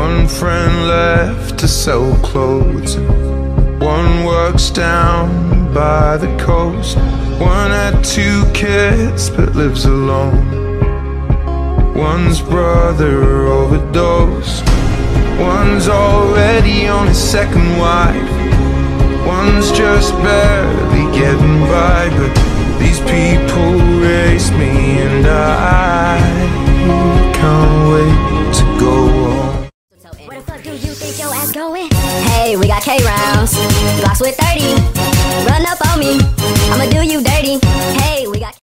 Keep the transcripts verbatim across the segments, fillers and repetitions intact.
One friend left to sell clothes, one works down by the coast. One had two kids but lives alone. One's brother overdosed. One's already on his second wife. One's just barely getting by. But these people race me, and I can't wait to go home. Where the fuck do you think your ass going? Hey, we got K rounds, blocks with thirty. Run up on me, I'ma do you dirty. Hey, we got.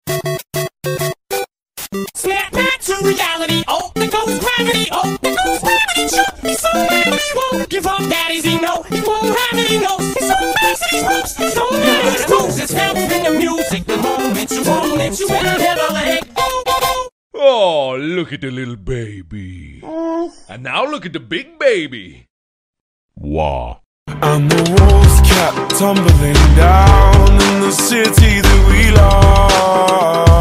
Snap back to reality. Oh, there goes gravity. Oh, there goes gravity. Sure, he's so mad that he won't give up. That is he know. He won't have it. He knows. He's so fast that he's ropes. He's so mad that he's ropes. It's felt in the music. The moment you own it, you better never let it go. Oh, look at the little baby. And now look at the big baby. Wow. And the walls kept tumbling down in the city that we love.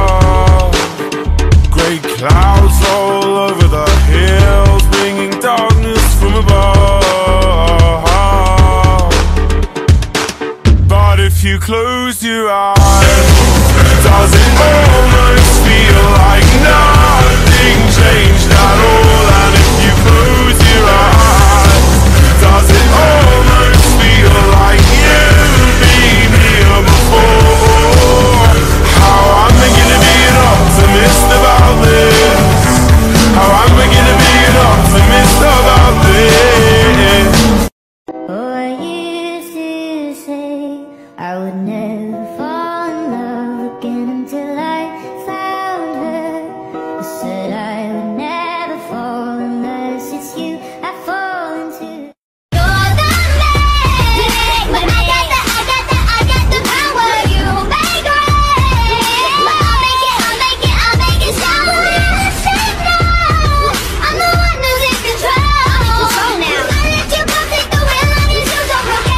Grey clouds all over the hills, bringing darkness from above. But if you close your eyes, does it almost feel like nothing changed at all? And if you close your eyes, does it almost feel like you've been here before? How am I gonna be an optimist about this? How am I gonna be an optimist about this? Oh, I used to say I would never fall in love again until I found her. I said I would never fall unless it's you I fall into. You're the man, but I got the, I got the, I got the power. You make it, but I'll make it, I'll make it, I'll make it so. Say no, I'm the one who's in control. Control now. I let you come take the wheel on your shoes, don't forget.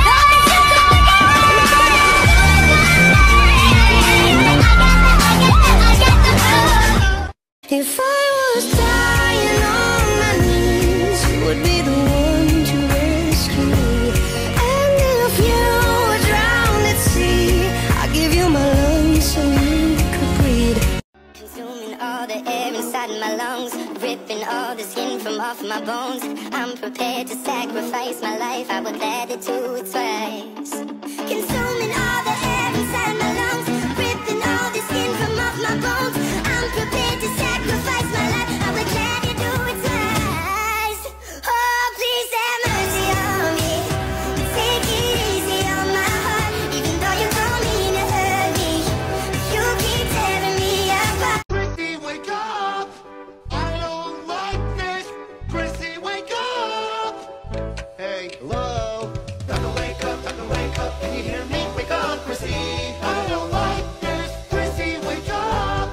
If I was dying on my knees, you would be the one to rescue me. And if you were drowned at sea, I'd give you my lungs so you could breathe. Consuming all the air inside my lungs, ripping all the skin from off my bones. I'm prepared to sacrifice my life, I would gladly do it twice. Consuming all the air inside my lungs, ripping all the skin from off my bones. I'm prepared to sacrifice my life, I would gladly do it twice. Oh, please have mercy on me, take it easy on my heart. Even though you don't mean to hurt me, you keep tearing me apart. Chrissy, wake up! I don't like this! Chrissy, wake up! Hey, hello? Time to wake up, time to wake up. Can you hear me? Wake up, Chrissy! I don't like this! Chrissy, wake up!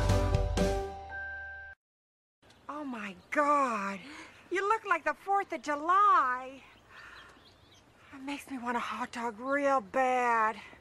Oh my God, you look like the fourth of July. It makes me want a hot dog real bad.